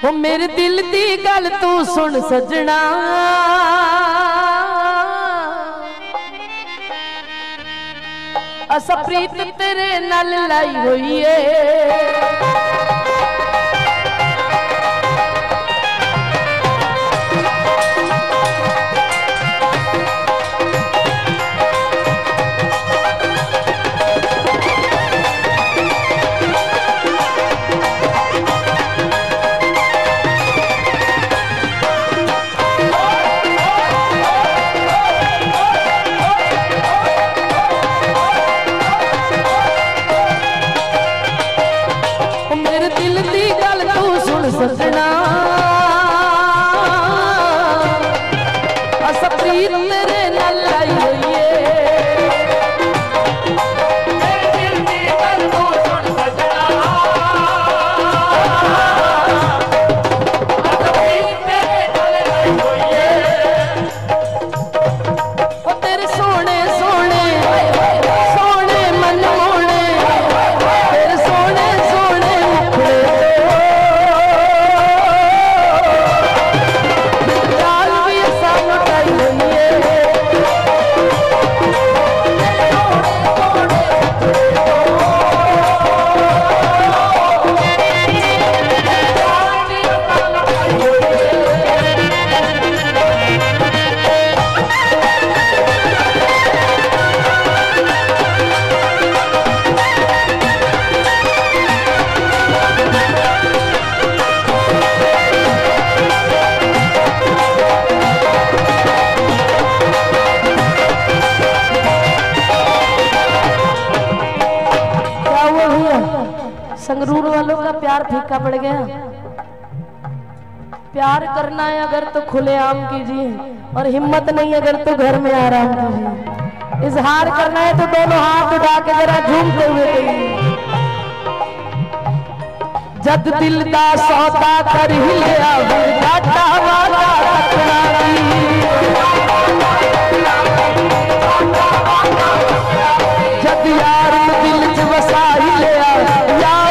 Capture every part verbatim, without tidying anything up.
ओ मेरे दिल दी गल तू सुन सजना, असा प्रीत तेरे नाल लाई हुई है। सजना असा प्रीत तेरे नाल लाई हुई है। तेरे सोने सोने सोने मन मोने, तेरे सोने सोने मुखड़े संगरूर वालों का प्यार फीका पड़ गया। प्यार करना है अगर तो खुलेआम कीजिए, और हिम्मत नहीं अगर तो घर में आराम कीजिए। इजहार करना है तो दोनों हाथ उठा के जरा झूमते हुए कहिए, जद दिल दा सौदा कर ही लिया घाटा वाला रखना दी, जद यार दिल च वसा ही लिया यार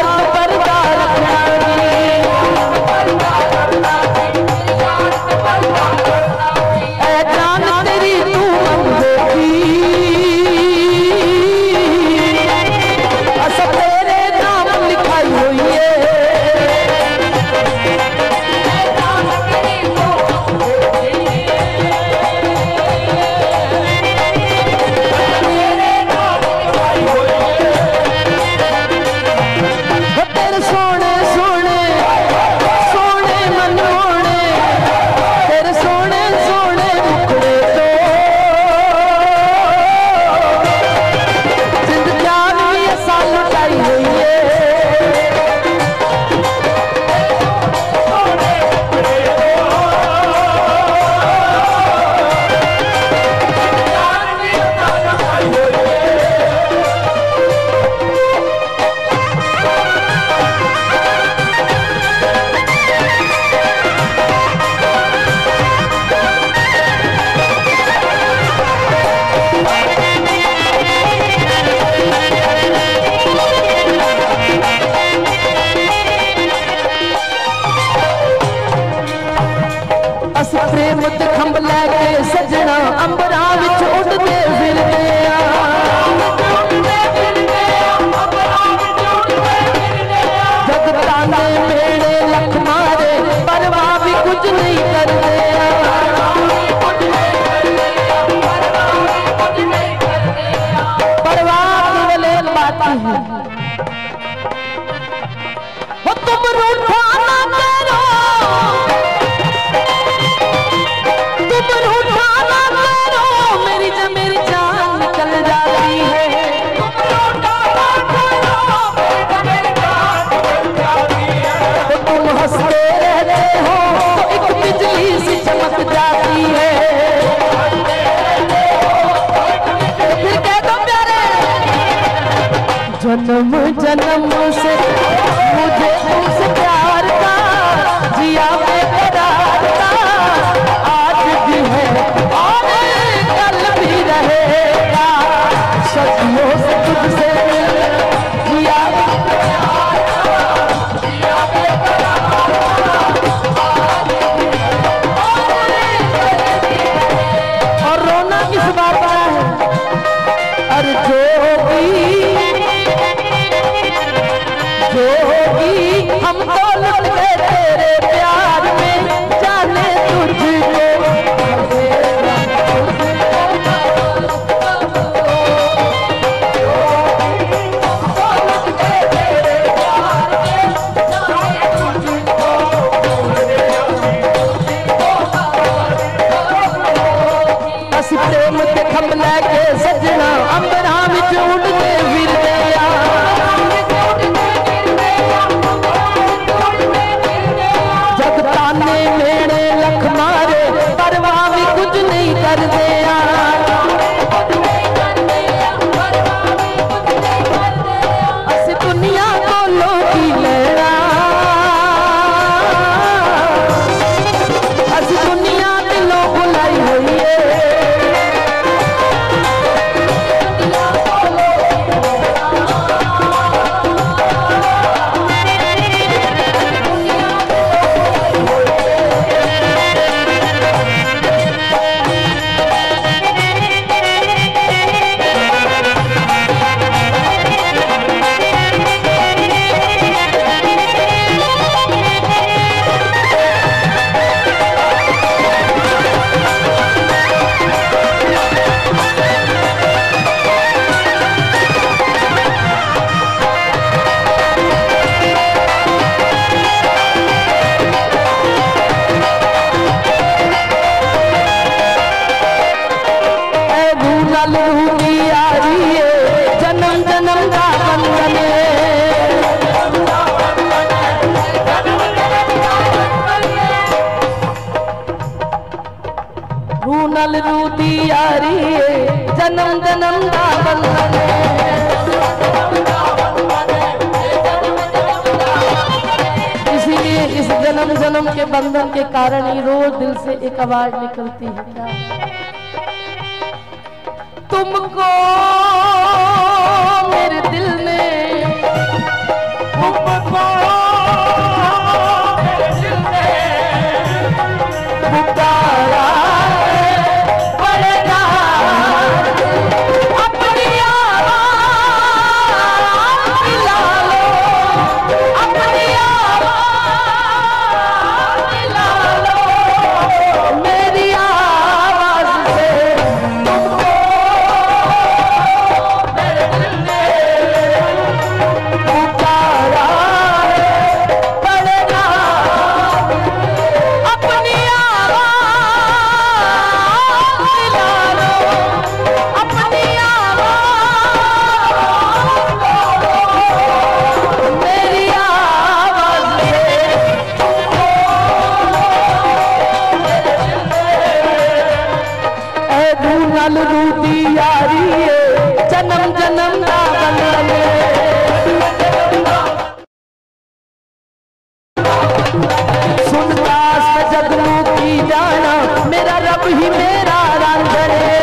खंब लैके सजना अंबरा विच उड़दे फिरदे आ, जगता ने मेरे लख मारे परवाह भी कुछ नहीं करते आ, परवाह केवल बात है वो तुम रूठा ना करो, तुम रूठा ना करो नाल रूती यारी है जन्म जन्म दा बंधन इसीलिए इस जन्म जन्म के बंधन के कारण ही रोज दिल से एक आवाज निकलती है क्या तुमको मेरे दिल ने तुमको मेरे दिल ने पुकारा पड़ेगा अपनी आवाज मिला लो अपनी आवाज मिला लो मेरी आवाज से तुमको मेरे दिल ने पुकारा पड़ेगा अपनी आवाज मिला लो अपनी आवाज मेरी आवाज से ऐ धू नाल रूती यारी है जन्म जन्म दा बंधन सुनता जगनू की जाना मेरा रब ही मेरा रांझण